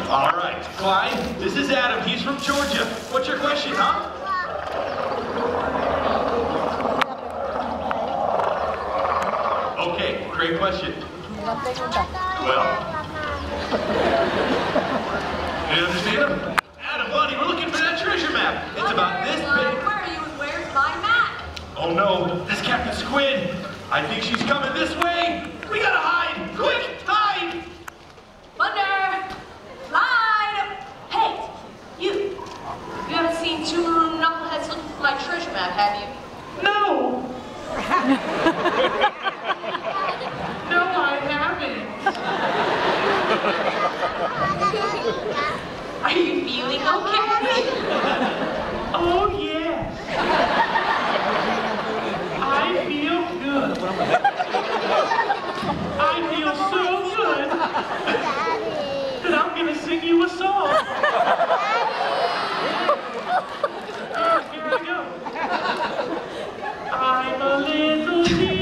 All right, Clyde, this is Adam. He's from Georgia. What's your question, huh? Okay, great question. Well, you understand? Adam, buddy, we're looking for that treasure map. It's about this big. Where are you and where's my map? Oh no, that's Captain Squid. I think she's coming this way. We gotta hide. Quick, hide. Thunder! Clyde! Hey, you haven't seen two knuckleheads looking for my treasure map, have you? No. No, I haven't. Are you feeling okay? Oh yes. I feel good. I feel so good that I'm gonna sing you a song. Here I go. I'm a little